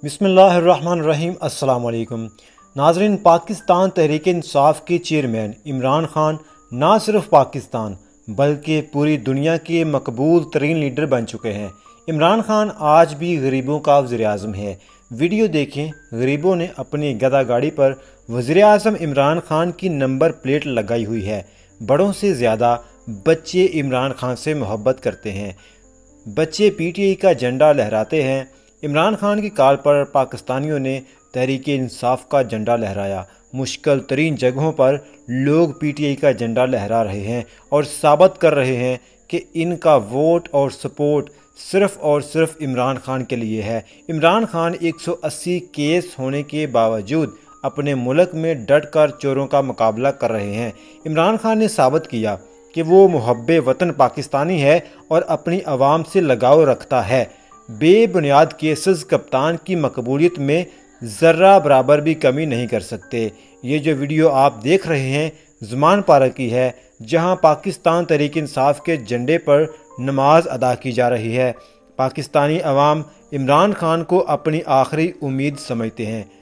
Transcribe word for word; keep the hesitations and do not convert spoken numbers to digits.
بسم اللہ الرحمن الرحیم۔ السلام علیکم ناظرین، پاکستان تحریک انصاف کے چیئرمین عمران خان نہ صرف پاکستان بلکہ پوری دنیا کے مقبول ترین لیڈر بن چکے ہیں۔ عمران خان آج بھی غریبوں کا وزیر اعظم ہے۔ ویڈیو دیکھیں، غریبوں نے اپنی گدا گاڑی پر وزیر اعظم عمران خان کی نمبر پلیٹ لگائی ہوئی ہے۔ بڑوں سے زیادہ بچے عمران خان سے محبت کرتے ہیں۔ بچے پی ٹی آئی کا جھنڈا لہراتے ہیں۔ عمران خان کی کال پر پاکستانیوں نے تحریک انصاف کا جھنڈا لہرایا۔ مشکل ترین جگہوں پر لوگ پی ٹی آئی کا جھنڈا لہرا رہے ہیں اور ثابت کر رہے ہیں کہ ان کا ووٹ اور سپورٹ صرف اور صرف عمران خان کے لیے ہے۔ عمران خان ایک سو اسی کیس ہونے کے باوجود اپنے ملک میں ڈٹ کر چوروں کا مقابلہ کر رہے ہیں۔ عمران خان نے ثابت کیا کہ وہ محب وطن پاکستانی ہے اور اپنی عوام سے لگاؤ رکھتا ہے۔ بے بنیاد کیسز کپتان کی مقبولیت میں ذرہ برابر بھی کمی نہیں کر سکتے۔ یہ جو ویڈیو آپ دیکھ رہے ہیں زمان پارک کی ہے، جہاں پاکستان تحریک انصاف کے جھنڈے پر نماز ادا کی جا رہی ہے۔ پاکستانی عوام عمران خان کو اپنی آخری امید سمجھتے ہیں۔